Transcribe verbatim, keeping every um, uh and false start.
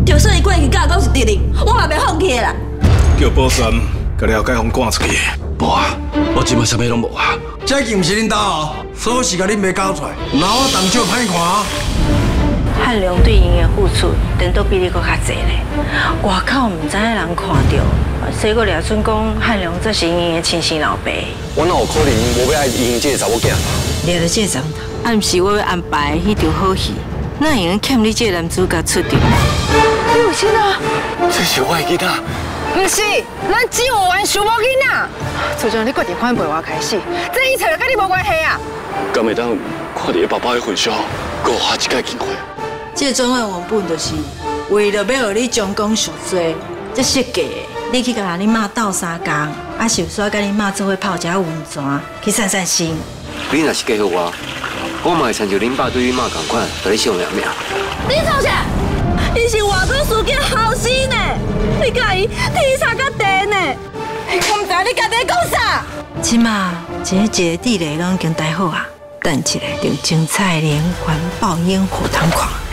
就算伊过去甲我讲是敌人，我嘛袂放弃啦。 叫宝山甲了解互赶出去。 无啊，我即摆啥物拢无啊。 这件毋是恁家哦，所有时间恁袂交出来，那我当少歹看啊。 汉良对因的付出，等都比你搁较济咧。外口毋知影人看到，谁个掠准讲汉良这是因的亲生老爸？ 我哪有可能无要爱因这个查某囝？ 掠到这个钟头，啊，毋是我要安排迄场好戏，哪会用欠你这个男主角出场？ 你有心啊？ 这是我的囡仔。 不是，咱只有玩小某囡仔。自从你决定反背我开始，这一切就跟你无关系啊！ 敢会当看到爸爸的婚纱，搁有下一届机会？ 这个转换原本就是为了要让你将功赎罪，这设计的。你去甲你妈斗相共，啊，是不煞甲你妈做伙泡一下温泉，去散散心。 你若是嫁予我，我嘛会亲像恁爸对你妈同款，对你惜命命。 你创啥？伊是外国事件后生呢，你甲伊天差甲地呢？我唔知你家己讲啥？ 即马一个一个地雷拢已经待好啊，等一个就精彩连环爆烟火同款。